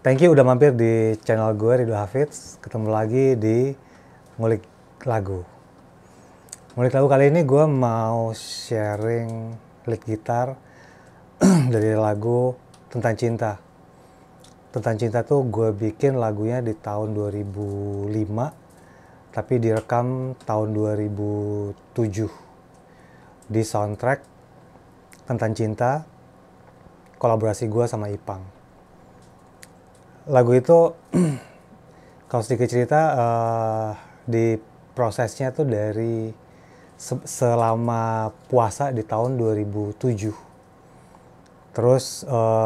Thank you udah mampir di channel gue, Ridho Hafiz. Ketemu lagi di Ngulik Lagu. Ngulik Lagu kali ini gue mau sharing lead gitar dari lagu Tentang Cinta. Tentang Cinta tuh gue bikin lagunya di tahun 2005, tapi direkam tahun 2007 di soundtrack Tentang Cinta, kolaborasi gue sama Ipang. Lagu itu kalau sedikit cerita, di prosesnya tuh dari selama puasa di tahun 2007. Terus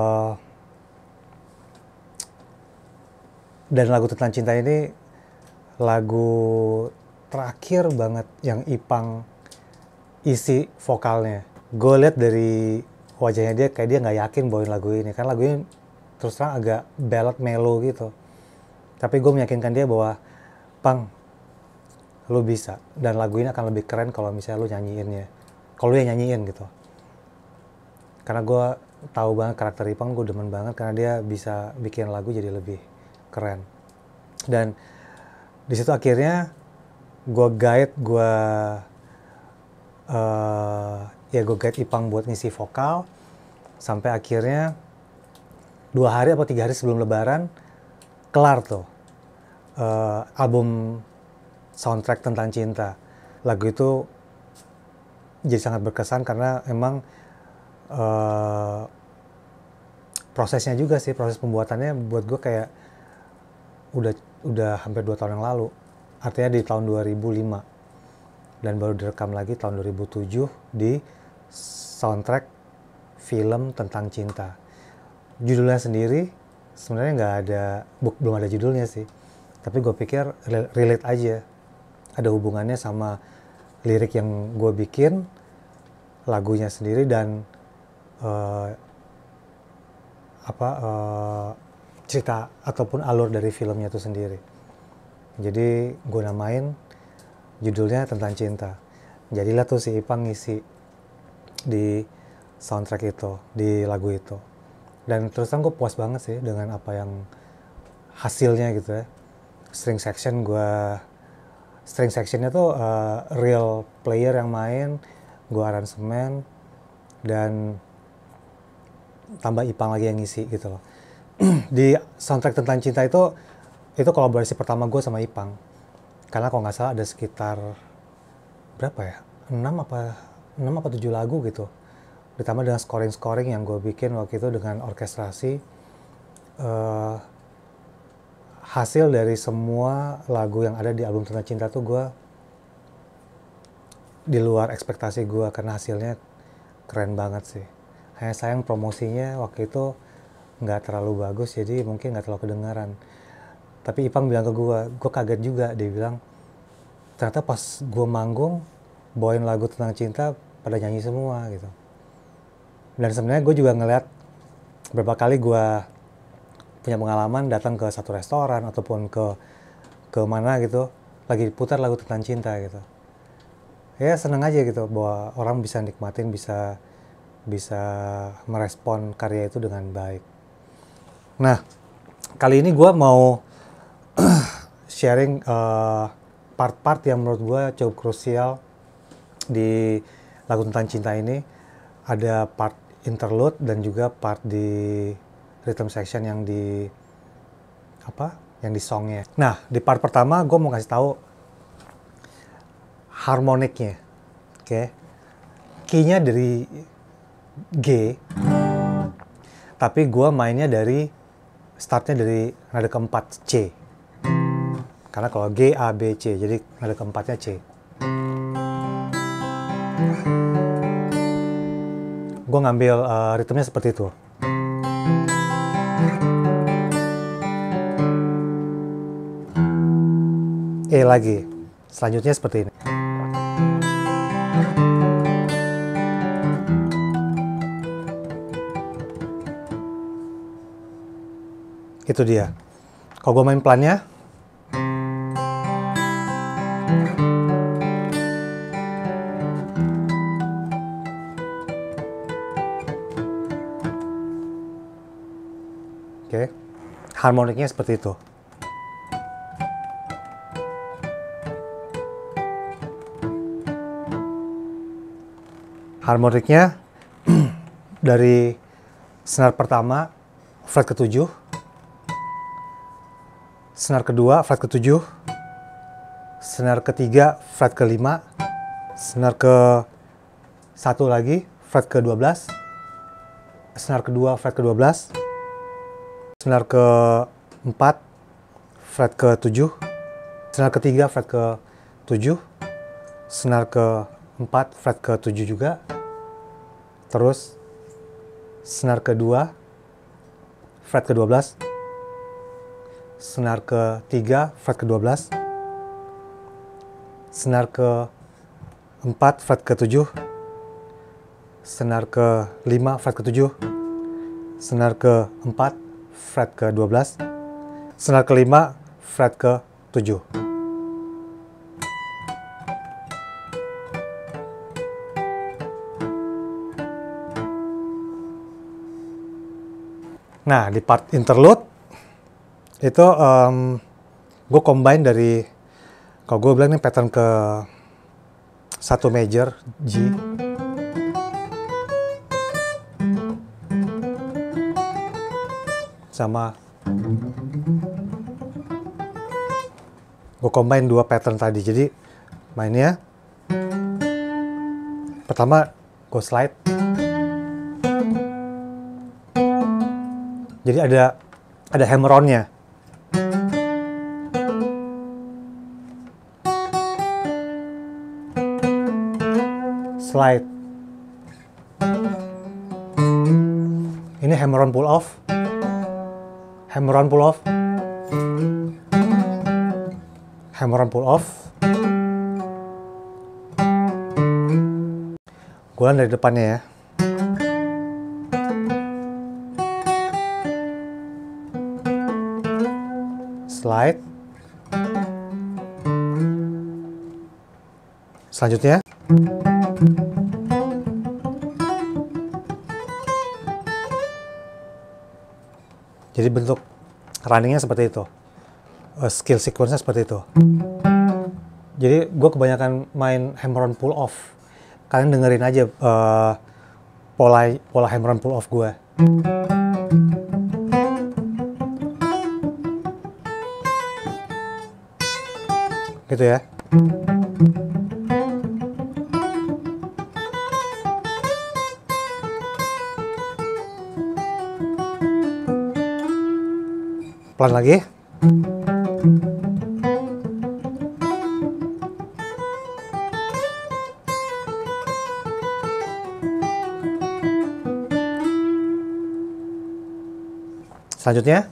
dan lagu Tentang Cinta ini lagu terakhir banget yang Ipang isi vokalnya. Gue liat dari wajahnya dia kayak dia nggak yakin bawain lagu ini, kan lagu ini terus terang agak ballad mellow gitu. Tapi gue meyakinkan dia bahwa, Pang, lu bisa. Dan lagu ini akan lebih keren kalau misalnya lu nyanyiinnya. Kalau lu yang nyanyiin gitu. Karena gue tahu banget karakter Ipang, gue demen banget karena dia bisa bikin lagu jadi lebih keren. Dan di situ akhirnya gue guide Ipang buat ngisi vokal. Sampai akhirnya 2 hari atau 3 hari sebelum Lebaran kelar tuh album soundtrack Tentang Cinta. Lagu itu jadi sangat berkesan karena emang prosesnya juga sih, proses pembuatannya buat gue kayak udah hampir 2 tahun yang lalu. Artinya di tahun 2005. Dan baru direkam lagi tahun 2007 di soundtrack film Tentang Cinta. Judulnya sendiri sebenarnya belum ada judulnya sih. Tapi gue pikir relate aja. Ada hubungannya sama lirik yang gue bikin, lagunya sendiri, dan cerita ataupun alur dari filmnya itu sendiri. Jadi gue namain judulnya Tentang Cinta. Jadilah tuh si Ipang ngisi di soundtrack itu, di lagu itu. Dan terus terang gue puas banget sih dengan apa yang hasilnya gitu ya. String sectionnya tuh real player yang main, gue aransemen, dan tambah Ipang lagi yang ngisi gitu loh. Di soundtrack Tentang Cinta itu kolaborasi pertama gue sama Ipang. Karena kalau nggak salah ada sekitar berapa ya? 6 apa 7 lagu gitu. Ditambah dengan scoring yang gue bikin waktu itu dengan orkestrasi. Hasil dari semua lagu yang ada di album Tentang Cinta tuh gue di luar ekspektasi gue karena hasilnya keren banget sih. Hanya sayang promosinya waktu itu nggak terlalu bagus, jadi mungkin nggak terlalu kedengaran. Tapi Ipang bilang ke gue kaget juga. Dia bilang ternyata pas gue manggung bawain lagu Tentang Cinta pada nyanyi semua gitu. Dan sebenarnya gue juga ngeliat beberapa kali gue punya pengalaman datang ke satu restoran ataupun ke mana gitu, lagi putar lagu Tentang Cinta gitu. Ya seneng aja gitu bahwa orang bisa nikmatin, bisa merespon karya itu dengan baik. Nah, kali ini gue mau sharing part-part yang menurut gue cukup krusial di lagu Tentang Cinta ini. Ada part interlude dan juga part di rhythm section yang di songnya. Nah, di part pertama gue mau kasih tahu harmoniknya. Oke. Key-nya dari G, tapi gue mainnya startnya dari nada keempat C. Karena kalau G, A, B, C, jadi nada keempatnya C. Gue ngambil ritmenya seperti itu. E lagi. Selanjutnya seperti ini. Itu dia. Kalau gue main pelannya, oke. harmoniknya seperti itu. Harmoniknya dari senar pertama fret ke-7, senar kedua fret ke-7, senar ketiga fret ke-5, senar ke-1 lagi fret ke-12, senar kedua fret ke-12, senar ke-4 fret ke-7, senar ketiga fret ke-7, senar ke-4 fret ke-7 juga, terus senar kedua fret ke-12, senar ketiga fret ke-12, senar ke-4 fret ke-7, senar ke-5 fret ke-7, senar ke-4 fret ke-12, senar ke-5 fret ke-7. Nah, di part interlude itu gue combine dari, kalau gue bilang ini pattern ke 1 major G, sama gue combine 2 pattern tadi. Jadi mainnya pertama gue slide, jadi ada hammer-on-nya. Slide. Ini hammer-on pull off. Hammer-on pull off. Hammer-on pull off. Gue dari depannya ya. Slide. Selanjutnya jadi bentuk runningnya seperti itu, skill sequence-nya seperti itu. Jadi gue kebanyakan main hammer-on pull off. Kalian dengerin aja pola hammer-on pull off gue. Gitu ya. Pelan lagi. Selanjutnya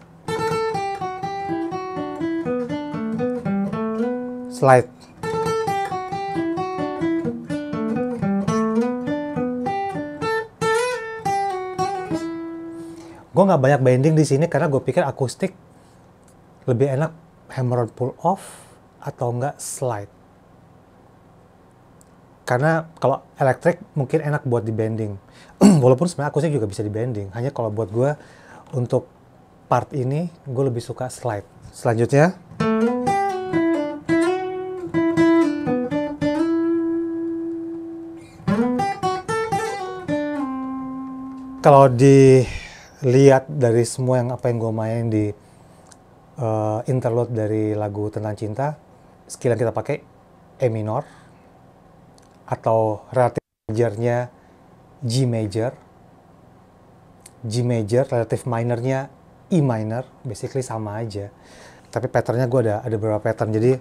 slide. Gue nggak banyak bending di sini karena gue pikir akustik lebih enak hammer-on pull off atau enggak slide. Karena kalau elektrik mungkin enak buat di bending. Walaupun sebenarnya akustik juga bisa di bending. Hanya kalau buat gue untuk part ini gue lebih suka slide. Selanjutnya kalau dilihat dari semua apa yang gue main di interlude dari lagu Tentang Cinta, skill yang kita pakai E minor atau relative majornya G major, G major, relative minornya E minor, basically sama aja. Tapi patternnya gue ada beberapa pattern, jadi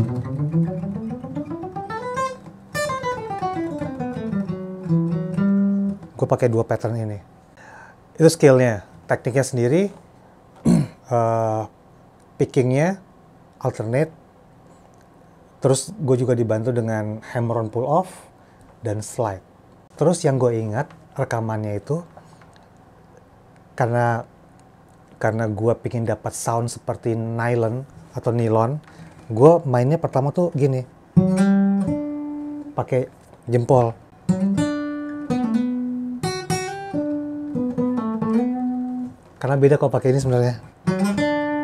gue pakai 2 pattern ini. Itu skillnya, tekniknya sendiri. Pickingnya alternate, terus gue juga dibantu dengan hammer-on pull off dan slide. Terus yang gue ingat rekamannya itu karena gue pingin dapat sound seperti nylon atau nylon, gue mainnya pertama tuh gini, pakai jempol. Karena beda kalau pakai ini sebenarnya.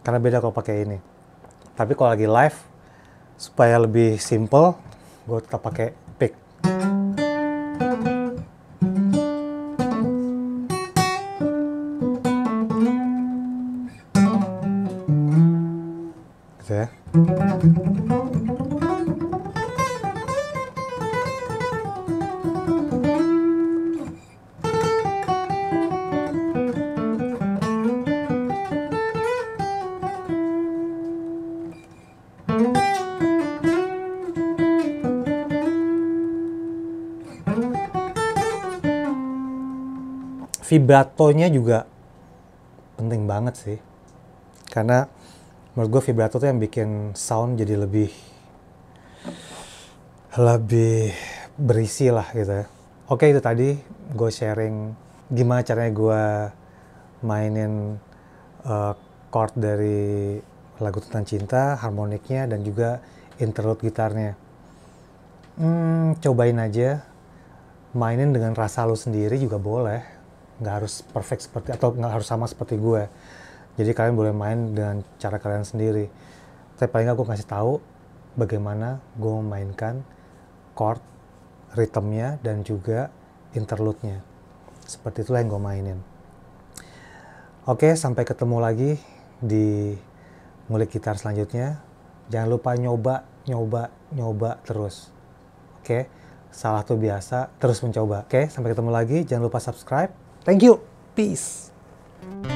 karena beda kalau pakai ini. Tapi kalau lagi live, supaya lebih simple, gue tetap pakai pick. Gitu ya. Vibratonya juga penting banget sih, karena menurut gue vibrato tuh yang bikin sound jadi lebih berisi lah gitu ya. Oke, itu tadi gue sharing gimana caranya gue mainin chord dari lagu tentang cinta, harmoniknya, dan juga interlude gitarnya. Cobain aja, mainin dengan rasa lu sendiri juga boleh. Nggak harus perfect seperti, atau nggak harus sama seperti gue. Jadi kalian boleh main dengan cara kalian sendiri. Tapi paling nggak gue kasih tahu bagaimana gue memainkan chord, ritmenya, dan juga interlude-nya. Seperti itulah yang gue mainin. Oke, sampai ketemu lagi di ngulik gitar selanjutnya. Jangan lupa nyoba terus. Oke, salah tuh biasa, terus mencoba. Oke, sampai ketemu lagi. Jangan lupa subscribe. Thank you. Peace.